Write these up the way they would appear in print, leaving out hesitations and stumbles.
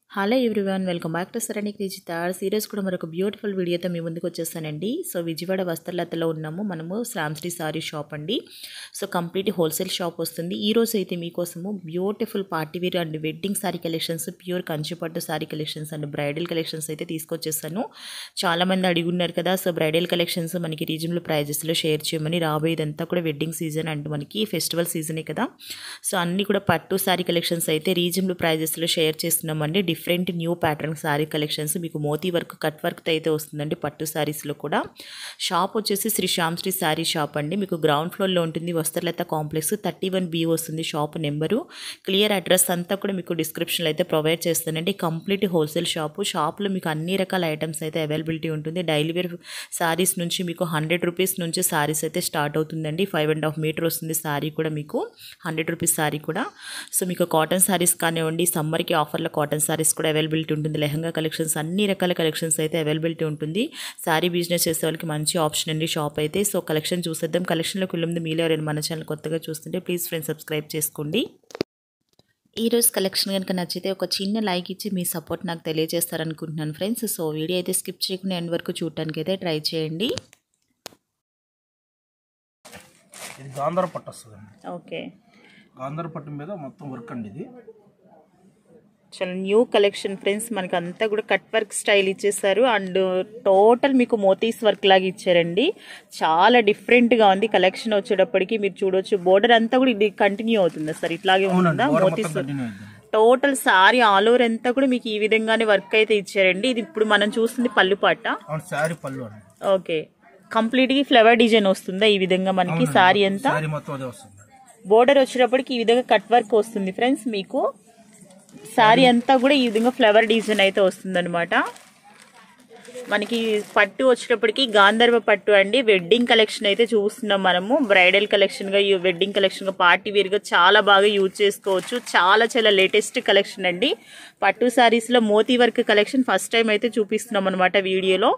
Hello everyone, welcome back to సరణి క్రిజితార్. సీరియస్ కూడా మరొక బ్యూటిఫుల్ వీడియోతో మీ ముందుకు వచ్చేస్తానండి. సో విజయవాడ వస్త్రలతలో ఉన్నాము మనము. శ్రామ్శ్రీ సారీ షాప్ అండి. సో కంప్లీట్ హోల్సేల్ షాప్ వస్తుంది. ఈ రోజు అయితే మీకోసము beautiful party wear and wedding sari collections, pure కంచిపట్టు sari collections and bridal collections అయితే తీసుకొచ్చేసాను. చాలామంది అడిగున్నారు కదా, సో బ్రైడల్ కలెక్షన్స్ మనకి రీజనబుల్ ప్రైజెస్లో షేర్ చేయమని. రాబోయేదంతా కూడా వెడ్డింగ్ సీజన్ అండ్ మనకి ఫెస్టివల్ సీజనే కదా, సో అన్నీ కూడా పట్టు సారీ కలెక్షన్స్ అయితే రీజనబుల్ ప్రైజెస్లో షేర్ చేస్తున్నామండి. Different new pattern sari collections మీకు మోతీ వర్క్, కట్ వర్క్ అయితే వస్తుందండి పట్టు సారీస్లో కూడా. షాప్ వచ్చేసి శ్రీ శ్యామ్శ్రీ సారీ షాప్ అండి. మీకు గ్రౌండ్ ఫ్లోర్లో ఉంటుంది, వస్త్రలత కాంప్లెక్స్ 31B వస్తుంది షాప్ నెంబరు. క్లియర్ అడ్రస్ అంతా కూడా మీకు డిస్క్రిప్షన్లో అయితే ప్రొవైడ్ చేస్తానండి. Complete wholesale shop. షాప్లో మీకు అన్ని రకాల ఐటమ్స్ అయితే అవైలబిలిటీ ఉంటుంది. డైలీ వేర్ సారీస్ నుంచి మీకు 100 రూపీస్ నుంచి సారీస్ అయితే స్టార్ట్ అవుతుందండి. 5.5 మీటర్ వస్తుంది సారీ కూడా మీకు, 100 రూపీస్ సారీ కూడా. సో మీకు కాటన్ సారీస్ కానివ్వండి, సమ్మర్కి ఆఫర్లో కాటన్ సారీస్ కూడా అవైలబిలిటీ ఉంటుంది. లెహంగా కలెక్షన్స్, అన్ని రకాల కలెక్షన్స్ అయితే అవైలబిలిటీ ఉంటుంది. సారీ బిజినెస్ చేసే వాళ్ళకి మంచి ఆప్షన్ అండి షాప్ అయితే. సో కలెక్షన్ చూసేద్దాం. కలెక్షన్లోకి వెళ్ళింది మీలో ఎవరైనా మన ఛానల్ కొత్తగా చూస్తుంటే ప్లీజ్ ఫ్రెండ్స్ సబ్స్క్రైబ్ చేసుకోండి. ఈరోజు కలెక్షన్ కనుక నచ్చితే ఒక చిన్న లైక్ ఇచ్చి మీ సపోర్ట్ నాకు తెలియజేస్తారనుకుంటున్నాను ఫ్రెండ్స్. సో వీడియో అయితే స్కిప్ చేయకుండా ఎండ్ వరకు చూడటానికి అయితే ట్రై చేయండి. ఇది గాంధార పట్టు వస్తుందండి. ఓకే, గాంధార పట్టు మీద మొత్తం వర్క్ అండి. ఇది చాలా న్యూ కలెక్షన్ ఫ్రెండ్స్. మనకి అంతా కూడా కట్ వర్క్ స్టైల్ ఇచ్చేసారు అండ్ టోటల్ మీకు మోతీస్ వర్క్ లాగా ఇచ్చారండి. చాలా డిఫరెంట్గా ఉంది కలెక్షన్. వచ్చేటప్పటికి మీరు చూడొచ్చు, బోర్డర్ అంతా కూడా ఇది కంటిన్యూ అవుతుంది సార్, ఇట్లాగే ఉంటుందా మోతీస్. టోటల్ సారీ ఆల్ ఓవర్ అంతా కూడా మీకు ఈ విధంగానే వర్క్ అయితే ఇచ్చారండి. ఇది ఇప్పుడు మనం చూస్తుంది పళ్ళు పాట. ఓకే, కంప్లీట్ గా ఫ్లవర్ డిజైన్ వస్తుందా ఈ విధంగా మనకి సారీ అంతా. బోర్డర్ వచ్చేటప్పటికి ఈ విధంగా కట్ వర్క్ వస్తుంది ఫ్రెండ్స్. మీకు సారీ అంతా కూడా ఈ విధంగా ఫ్లవర్ డిజైన్ అయితే వస్తుంది అనమాట. మనకి పట్టు వచ్చేటప్పటికి గాంధర్వ పట్టు అండి. వెడ్డింగ్ కలెక్షన్ అయితే చూస్తున్నాం మనము. బ్రైడల్ కలెక్షన్ గా, వెడ్డింగ్ కలెక్షన్ గా, పార్టీ వేర్ గా చాలా బాగా యూజ్ చేసుకోవచ్చు. చాలా చాలా లేటెస్ట్ కలెక్షన్ అండి. పట్టు సారీస్ లో మోతీ వర్క్ కలెక్షన్ ఫస్ట్ టైం అయితే చూపిస్తున్నాం అనమాట వీడియోలో.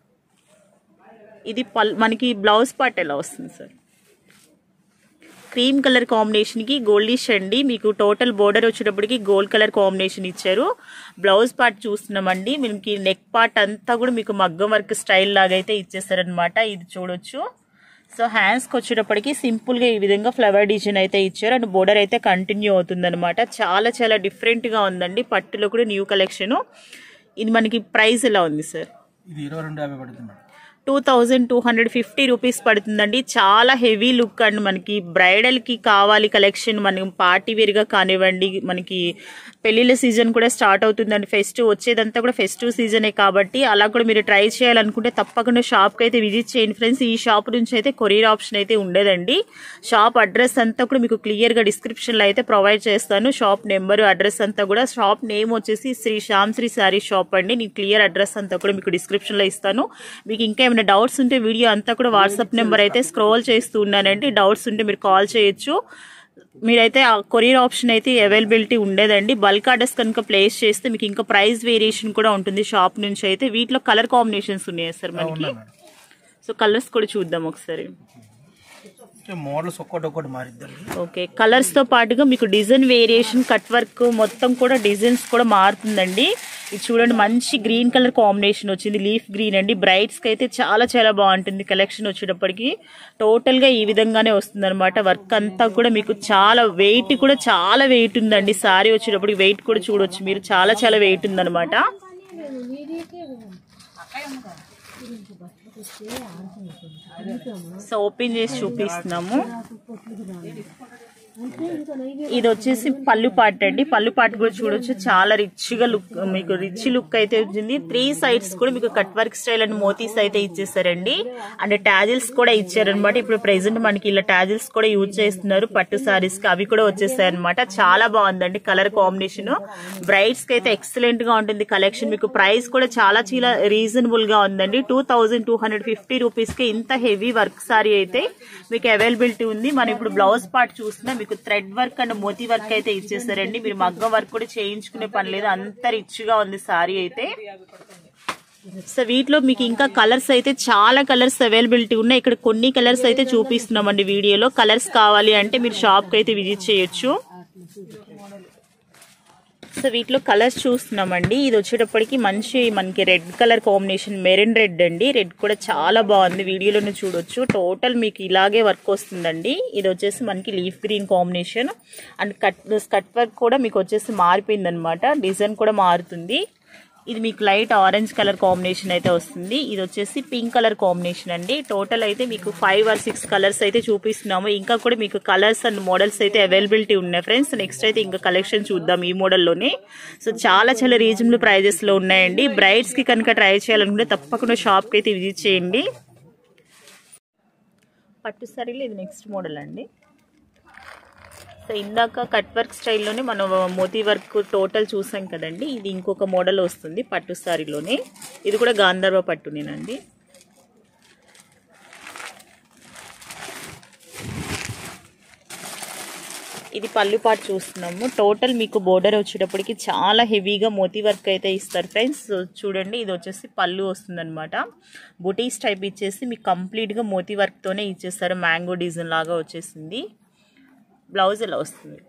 ఇది మనకి బ్లౌజ్ పార్ట్ ఎలా వస్తుంది సార్? క్రీమ్ కలర్ కాంబినేషన్ కి గోల్డిష్ అండి. మీకు టోటల్ బోర్డర్ వచ్చేటప్పటికి గోల్డ్ కలర్ కాంబినేషన్ ఇచ్చారు. బ్లౌజ్ పార్ట్ చూస్తున్నామండి. మనకి నెక్ పార్ట్ అంతా కూడా మీకు మగ్గం వర్క్ స్టైల్ లాగా అయితే ఇచ్చేసారనమాట. ఇది చూడొచ్చు. సో హ్యాండ్స్కి వచ్చేటప్పటికి సింపుల్ గా ఈ విధంగా ఫ్లవర్ డిజైన్ అయితే ఇచ్చారు అండ్ బోర్డర్ అయితే కంటిన్యూ అవుతుంది అనమాట. చాలా చాలా డిఫరెంట్ గా ఉందండి. పట్టులో కూడా న్యూ కలెక్షన్. ఇది మనకి ప్రైస్ ఎలా ఉంది సార్? ఇది 2250 పడుతుంది. 2250 రూపీస్ పడుతుందండి. చాలా హెవీ లుక్ అండ్ మనకి బ్రైడల్ కి కావాలి కలెక్షన్. మనకి పార్టీ వేర్ గా కానివ్వండి, మనకి పెళ్లిళ్ళ సీజన్ కూడా స్టార్ట్ అవుతుందండి. ఫెస్టివ్ వచ్చేదంతా కూడా ఫెస్టివ్ సీజనే కాబట్టి అలా కూడా మీరు ట్రై చేయాలనుకుంటే తప్పకుండా షాప్ కి అయితే విజిట్ చేయండి ఫ్రెండ్స్. ఈ షాప్ నుంచి అయితే కొరియర్ ఆప్షన్ అయితే ఉండదండి. షాప్ అడ్రస్ అంతా కూడా మీకు క్లియర్ గా డిస్క్రిప్షన్ లో అయితే ప్రొవైడ్ చేస్తాను. షాప్ నెంబర్, అడ్రస్ అంతా కూడా. షాప్ నేమ్ వచ్చేసి శ్రీ శ్యామ్శ్రీ సారీ షాప్ అండి. నేను క్లియర్ అడ్రస్ అంతా కూడా మీకు డిస్క్రిప్షన్ లో ఇస్తాను. మీకు ఇంకా డౌట్స్ ఉంటే వీడియో అంతా కూడా వాట్సాప్ నెంబర్ అయితే స్క్రోల్ చేస్తూ ఉన్నానండి. డౌట్స్ ఉంటే మీరు కాల్ చేయొచ్చు. మీరైతే ఆ కొరియర్ ఆప్షన్ అయితే అవైలబిలిటీ ఉండేదండి. బల్క్ ఆర్డర్స్ కనుక ప్లేస్ చేస్తే మీకు ఇంకా ప్రైస్ వేరియేషన్ కూడా ఉంటుంది షాప్ నుంచి అయితే. వీటిలో కలర్ కాంబినేషన్స్ ఉన్నాయి సార్ మనకి. సో కలర్స్ కూడా చూద్దాం ఒకసారి. మోడల్స్ ఒక్కొక్కటి మారిద్దాం. ఓకే, కలర్స్ తో పాటుగా మీకు డిజైన్ వేరియేషన్, కట్ వర్క్ మొత్తం కూడా డిజైన్స్ కూడా మారుతుందండి. ఇది చూడండి, మంచి గ్రీన్ కలర్ కాంబినేషన్ వచ్చింది, లీఫ్ గ్రీన్ అండి. బ్రైడ్స్ కి అయితే చాలా చాలా బాగుంటుంది కలెక్షన్. వచ్చేటప్పటికి టోటల్ గా ఈ విధంగానే వస్తుంది అనమాట. వర్క్ అంతా కూడా మీకు చాలా వెయిట్ కూడా చాలా వెయిట్ ఉందండి. సారీ వచ్చేటప్పటికి వెయిట్ కూడా చూడొచ్చు మీరు, చాలా చాలా వెయిట్ ఉందన్నమాట. సో ఓపెన్ చేసి చూపిస్తున్నాము. ఇది వచ్చేసి పళ్ళు పార్ట్ అండి. పళ్ళు పార్ట్ కూడా చూడొచ్చు, చాలా రిచ్ గా లుక్, మీకు రిచ్ లుక్ అయితే వచ్చింది. 3 సైడ్స్ కూడా మీకు కట్ వర్క్ స్టైల్ అండ్ మోతీస్ అయితే ఇచ్చేసారండి. అండ్ టాజిల్స్ కూడా ఇచ్చారనమాట. ఇప్పుడు ప్రెసెంట్ మనకి ఇలా టాజిల్స్ కూడా యూజ్ చేస్తున్నారు పట్టు సారీస్ కి, అవి కూడా వచ్చేసాయి అనమాట. చాలా బాగుందండి కలర్ కాంబినేషన్. బ్రైడ్స్ కి అయితే ఎక్సలెంట్ గా ఉంటుంది కలెక్షన్. మీకు ప్రైస్ కూడా చాలా చాలా రీజనబుల్ గా ఉందండి. 2250 రూపీస్ కి ఇంత హెవీ వర్క్ సారీ అయితే మీకు అవైలబిలిటీ ఉంది. మనం ఇప్పుడు బ్లౌజ్ పార్ట్ చూస్తున్నా, మీకు థ్రెడ్ వర్క్ అండ్ మోతీ వర్క్ అయితే ఇచ్చేసారండి. మీరు మగ్గం వర్క్ కూడా చేయించుకునే పని లేదు, అంత రిచ్ గా ఉంది సారీ అయితే. సో వీటిలో మీకు ఇంకా కలర్స్ అయితే చాలా కలర్స్ అవైలబిలిటీ ఉన్నాయి. ఇక్కడ కొన్ని కలర్స్ అయితే చూపిస్తున్నామండి వీడియోలో. కలర్స్ కావాలి అంటే మీరు షాప్ కి అయితే విజిట్ చేయొచ్చు. సో వీటిలో కలర్స్ చూస్తున్నామండి. ఇది వచ్చేటప్పటికి మంచి మనకి red colour combination, maroon red అండి. రెడ్ కూడా చాలా బాగుంది, వీడియోలోనే చూడొచ్చు. టోటల్ మీకు ఇలాగే వర్క్ వస్తుందండి. ఇది వచ్చేసి మనకి leaf green combination and skirt work కూడా మీకు వచ్చేసి మారిపోయింది అనమాట. డిజైన్ కూడా మారుతుంది. ఇది మీకు లైట్ ఆరెంజ్ కలర్ కాంబినేషన్ అయితే వస్తుంది. ఇది వచ్చేసి పింక్ కలర్ కాంబినేషన్ అండి. టోటల్ అయితే మీకు 5 or 6 కలర్స్ అయితే చూపిస్తున్నాము. ఇంకా కూడా మీకు కలర్స్ అండ్ మోడల్స్ అయితే అవైలబిలిటీ ఉన్నాయి ఫ్రెండ్స్. నెక్స్ట్ అయితే ఇంకా కలెక్షన్ చూద్దాం ఈ మోడల్లోనే. సో చాలా చాలా రీజనబుల్ ప్రైజెస్ లో ఉన్నాయండి. బ్రైడ్స్ కి కనుక ట్రై చేయాలనుకుంటే తప్పకుండా షాప్ కి అయితే విజిట్ చేయండి. పట్టు సారీలో ఇది నెక్స్ట్ మోడల్ అండి. సో ఇందాక కట్ వర్క్ స్టైల్లోనే మనం మోతీ వర్క్ టోటల్ చూసాం కదండి. ఇది ఇంకొక మోడల్ వస్తుంది పట్టు సారీలోనే. ఇది కూడా గాంధర్వ పట్టునేనండి. ఇది పళ్ళు పాటు చూస్తున్నాము. టోటల్ మీకు బోర్డర్ వచ్చేటప్పటికి చాలా హెవీగా మోతీ వర్క్ అయితే ఇస్తారు ఫ్రెండ్స్. చూడండి, ఇది వచ్చేసి పళ్ళు వస్తుంది అనమాట. బుటీస్ టైప్ ఇచ్చేసి మీకు కంప్లీట్గా మోతీ వర్క్తోనే ఇచ్చేస్తారు. మ్యాంగో డిజైన్ లాగా వచ్చేసింది. బ్లౌజ్ ఇలా వస్తుంది.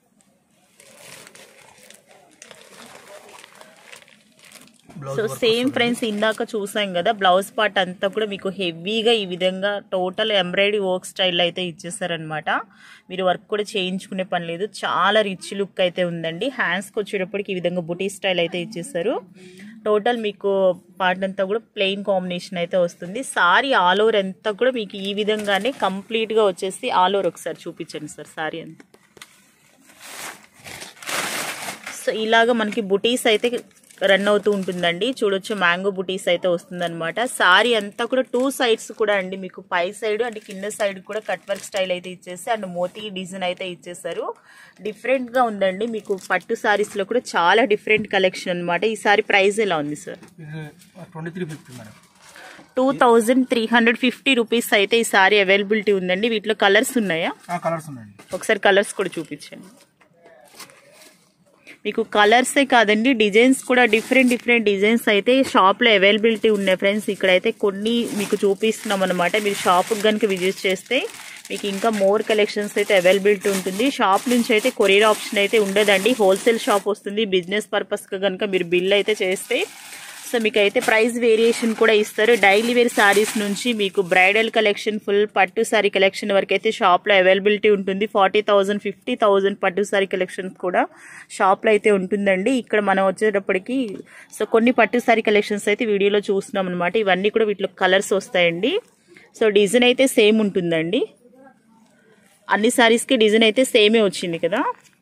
సో సేమ్ ఫ్రెండ్స్ ఇందాక చూసాం కదా, బ్లౌజ్ పార్ట్ అంతా కూడా మీకు హెవీగా ఈ విధంగా టోటల్ ఎంబ్రాయిడరీ వర్క్ స్టైల్ అయితే ఇచ్చేసారనమాట. మీరు వర్క్ కూడా చేయించుకునే పని లేదు. చాలా రిచ్ లుక్ అయితే ఉందండి. హ్యాండ్స్కి వచ్చేటప్పటికి ఈ విధంగా బుటీ స్టైల్ అయితే ఇచ్చేసారు. టోటల్ మీకు పార్ట్ అంతా కూడా ప్లెయిన్ కాంబినేషన్ అయితే వస్తుంది. సారీ ఆల్ ఓవర్ అంతా కూడా మీకు ఈ విధంగానే కంప్లీట్గా వచ్చేసి ఆల్ ఓవర్ ఒకసారి చూపించండి సార్ సారీ అంతా. సో ఇలాగ మనకి బుటీస్ అయితే రన్ అవుతూ ఉంటుందండి. చూడొచ్చు, మ్యాంగో బుటీస్ అయితే వస్తుందన్నమాట. సారీ అంతా కూడా 2 sides కూడా అండి మీకు పై సైడ్ అండ్ కింద సైడ్ కూడా కట్ వర్క్ స్టైల్ అయితే ఇచ్చేసి అండ్ మోతీ డిజైన్ అయితే ఇచ్చేసారు. డిఫరెంట్ గా ఉందండి. మీకు పట్టు సారీస్ లో కూడా చాలా డిఫరెంట్ కలెక్షన్ అనమాట. ఈ సారీ ప్రైస్ ఎలా ఉంది సార్? 2350 రూపీస్ అయితే ఈ సారీ అవైలబిలిటీ ఉందండి. వీటిలో కలర్స్ ఉన్నాయా? ఒకసారి కలర్స్ కూడా చూపించండి. మీకు కలర్సే కాదండి, డిజైన్స్ కూడా డిఫరెంట్ డిజైన్స్ అయితే షాప్లో అవైలబిలిటీ ఉన్నాయి ఫ్రెండ్స్. ఇక్కడైతే కొన్ని మీకు చూపిస్తున్నాం అనమాట. మీరు షాప్కి కనుక విజిట్ చేస్తే మీకు ఇంకా మోర్ కలెక్షన్స్ అయితే అవైలబిలిటీ ఉంటుంది. షాప్ నుంచి అయితే కొరియర్ ఆప్షన్ అయితే ఉండదండి. హోల్సేల్ షాప్ వస్తుంది. బిజినెస్ పర్పస్గా కనుక మీరు బిల్ అయితే చేస్తే సో మీకు అయితే ప్రైస్ వేరియేషన్ కూడా ఇస్తారు. డైలీ వేర్ శారీస్ నుంచి మీకు బ్రైడల్ కలెక్షన్, ఫుల్ పట్టు శారీ కలెక్షన్ వరకు అయితే షాప్లో అవైలబిలిటీ ఉంటుంది. 40,000 50,000 పట్టు శారీ కలెక్షన్స్ కూడా షాప్లో అయితే ఉంటుందండి. ఇక్కడ మనం వచ్చేటప్పటికి సో కొన్ని పట్టు శారీ కలెక్షన్స్ అయితే వీడియోలో చూస్తున్నాం అనమాట. ఇవన్నీ కూడా వీటిలో కలర్స్ వస్తాయండి. సో డిజైన్ అయితే సేమ్ ఉంటుందండి. అన్ని శారీస్కి డిజైన్ అయితే సేమే వచ్చింది కదా.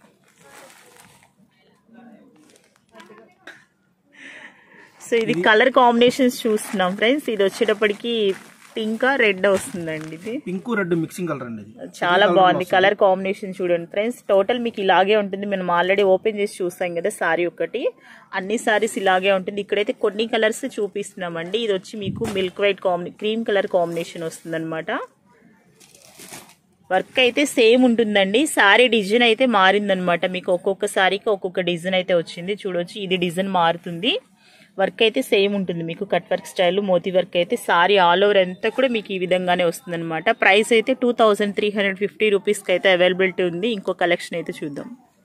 సో ఇది కలర్ కాంబినేషన్స్ చూస్తున్నాం ఫ్రెండ్స్. ఇది వచ్చేటప్పటికి పింక్ రెడ్ వస్తుందండి. ఇది పింక్ రెడ్ మిక్సింగ్ కలర్ అండి. చాలా బాగుంది కలర్ కాంబినేషన్. చూడండి ఫ్రెండ్స్, టోటల్ మీకు ఇలాగే ఉంటుంది. మనం ఆల్రెడీ ఓపెన్ చేసి చూసాం కదా సారీ ఒకటి. అన్ని సారీస్ ఇలాగే ఉంటుంది. ఇక్కడైతే కొన్ని కలర్స్ చూపిస్తున్నామండి. ఇది వచ్చి మీకు milk white cream colour combination వస్తుంది అనమాట. వర్క్ అయితే సేమ్ ఉంటుందండి. సారీ డిజైన్ అయితే మారిందనమాట. మీకు ఒక్కొక్క సారీకి ఒక్కొక్క డిజైన్ అయితే వచ్చింది. చూడొచ్చు, ఇది డిజైన్ మారుతుంది. వర్క్ అయితే సేమ్ ఉంటుంది. మీకు కట్ వర్క్ స్టైల్ మోతీ వర్క్ అయితే సారీ ఆల్ ఓవర్ అంతా కూడా మీకు ఈ విధంగానే వస్తుంది అనమాట. ప్రైస్ అయితే 2350 రూపీస్కి అయితే అవైలబిలిటీ ఉంది. ఇంకో కలెక్షన్ అయితే చూద్దాం.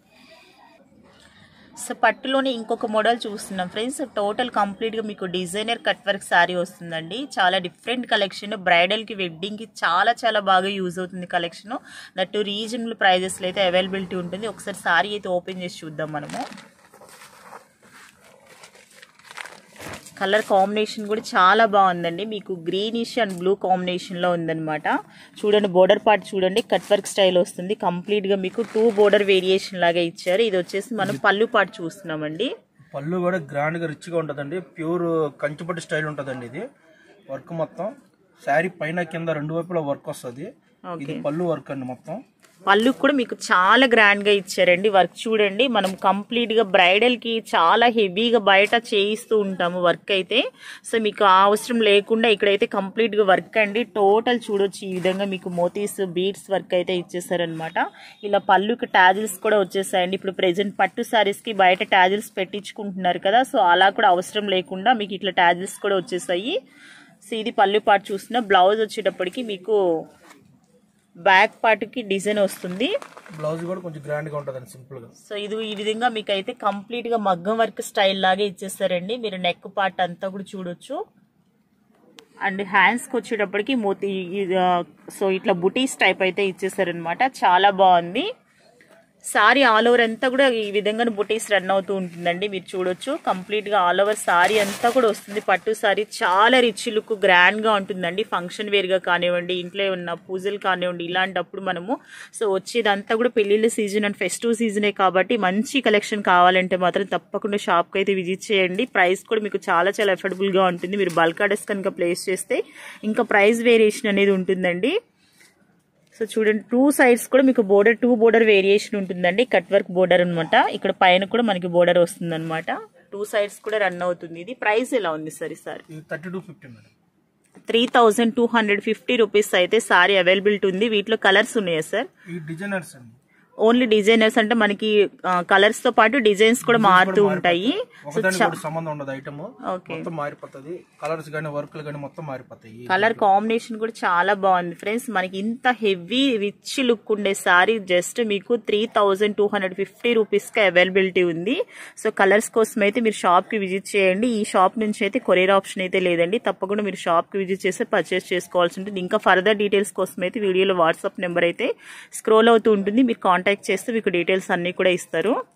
సో పట్టులోనే ఇంకొక మోడల్ చూస్తున్నాం ఫ్రెండ్స్. టోటల్ కంప్లీట్గా మీకు డిజైనర్ కట్ వర్క్ శారీ వస్తుందండి. చాలా డిఫరెంట్ కలెక్షన్. బ్రైడల్కి వెడ్డింగ్కి చాలా బాగా యూజ్ అవుతుంది కలెక్షన్. దట్టు రీజనబుల్ ప్రైజెస్లో అయితే అవైలబిలిటీ ఉంటుంది. ఒకసారి శారీ అయితే ఓపెన్ చేసి చూద్దాం మనము. కలర్ కాంబినేషన్ కూడా చాలా బాగుందండి. మీకు గ్రీనిష్ అండ్ బ్లూ కాంబినేషన్లో ఉందన్నమాట. చూడండి, బోర్డర్ పార్ట్ చూడండి, కట్ వర్క్ స్టైల్ వస్తుంది. కంప్లీట్గా మీకు 2 బోర్డర్ వేరియేషన్ లాగా ఇచ్చారు. ఇది వచ్చేసి మనం పళ్ళు పార్ట్ చూస్తున్నామండి. పళ్ళు కూడా గ్రాండ్గా రిచ్గా ఉంటుందండి. ప్యూర్ కంచిపట్టు స్టైల్ ఉంటుందండి. ఇది వర్క్ మొత్తం శారీ పైన కింద 2 వైపులా వర్క్ వస్తుంది. ఇది పళ్ళు వర్క్ అండి. మొత్తం పళ్ళు కూడా మీకు చాలా గ్రాండ్ గా ఇచ్చారండి. వర్క్ చూడండి, మనం కంప్లీట్ గా బ్రైడల్ కి చాలా హెవీగా బయట చేయిస్తూ ఉంటాము వర్క్ అయితే. సో మీకు ఆ అవసరం లేకుండా ఇక్కడైతే కంప్లీట్ గా వర్క్ అండి. టోటల్ చూడొచ్చు, ఈ విధంగా మీకు మోతీస్ బీడ్స్ వర్క్ అయితే ఇచ్చేసారనమాట. ఇలా పళ్ళుకి టాజిల్స్ కూడా వచ్చేసాయండి. ఇప్పుడు ప్రెసెంట్ పట్టు సారీస్ కి బయట టాజిల్స్ పెట్టించుకుంటున్నారు కదా, సో అలా కూడా అవసరం లేకుండా మీకు ఇట్లా టాజిల్స్ కూడా వచ్చేసాయి. సో ఇది పళ్ళు పాటు చూస్తున్నా. బ్లౌజ్ వచ్చేటప్పటికి మీకు బ్యాక్ పార్ట్ కి డిజైన్ వస్తుంది. బ్లౌజ్ కూడా కొంచెం గ్రాండ్ గా ఉంటదండి, సింపుల్ గా. సో ఇది ఈ విధంగా మీకు అయితే కంప్లీట్ గా మగ్గం వర్క్ స్టైల్ లాగే ఇచ్చేస్తారండి. మీరు నెక్ పార్ట్ అంతా కూడా చూడొచ్చు. అండ్ హ్యాండ్స్ కి వచ్చేటప్పటికి మోతీ, సో ఇట్లా బుటీస్ టైప్ అయితే ఇచ్చేసారనమాట. చాలా బాగుంది. సారీ ఆల్ ఓవర్ అంతా కూడా ఈ విధంగా బుటీస్ రన్ అవుతూ ఉంటుందండి. మీరు చూడొచ్చు కంప్లీట్ గా ఆల్ ఓవర్ సారీ అంతా కూడా వస్తుంది. పట్టు సారీ చాలా రిచ్ లుక్, గ్రాండ్ గా ఉంటుందండి. ఫంక్షన్ వేర్ గా కానివ్వండి, ఇంట్లో ఉన్న పూజలు కానివ్వండి, ఇలాంటప్పుడు మనము సో వచ్చేదంతా కూడా పెళ్లిళ్ళ సీజన్ అండ్ ఫెస్టివ్ సీజనే కాబట్టి మంచి కలెక్షన్ కావాలంటే మాత్రం తప్పకుండా షాప్ కి అయితే విజిట్ చేయండి. ప్రైస్ కూడా మీకు చాలా చాలా అఫోర్డబుల్ గా ఉంటుంది. మీరు బల్క్ ఆర్డర్స్ కనుక ప్లేస్ చేస్తే ఇంకా ప్రైస్ వేరియేషన్ అనేది ఉంటుందండి. సో చూడండి, 2 సైడ్స్ కూడా మీకు బోర్డర్ 2 బోర్డర్ వేరియేషన్ ఉంటుందండి. కట్ వర్క్ బోర్డర్ అనమాట. ఇక్కడ పైన కూడా మనకి బోర్డర్ వస్తుంది అనమాట. 2 సైడ్స్ కూడా రన్ అవుతుంది. ఇది ప్రైస్ ఎలా ఉంది సార్? Sir 3250 madam. 3250 రూపీస్ అయితే సారీ అవైలబిలిటీ ఉంది. వీటిలో కలర్స్ ఉన్నాయా సార్? ఈ డిజైనర్స్ అండి. ఓన్లీ డిజైనర్స్ అంటే మనకి కలర్స్ తో పాటు డిజైన్స్ కూడా మారుతూ ఉంటాయి. సంబంధం ఉండదు, ఐటమ్ మొత్తం మారిపోతుంది. కలర్స్ గానీ వర్క్లు గానీ మొత్తం మారిపోతాయి. కలర్ కాంబినేషన్ కూడా చాలా బాగుంది ఫ్రెండ్స్. మనకి ఇంత హెవీ రిచ్ లుక్ ఉండే సారీ జస్ట్ మీకు 3250 రూపీస్ కి అవైలబిలిటీ ఉంది. సో కలర్స్ కోసం అయితే మీరు షాప్ కి విజిట్ చేయండి. ఈ షాప్ నుంచి అయితే కొరియర్ ఆప్షన్ అయితే లేదండి. తప్పకుండా మీరు షాప్ కి విజిట్ చేస్తే పర్చేస్ చేసుకోవాల్సి ఉంటుంది. ఇంకా ఫర్దర్ డీటెయిల్స్ కోసం అయితే వీడియోలో వాట్సాప్ నెంబర్ అయితే స్క్రోల్ అవుతూ ఉంటుంది. మీరు కాంటాక్ట్ చేస్తే మీకు డీటెయిల్స్ అన్ని కూడా ఇస్తారు.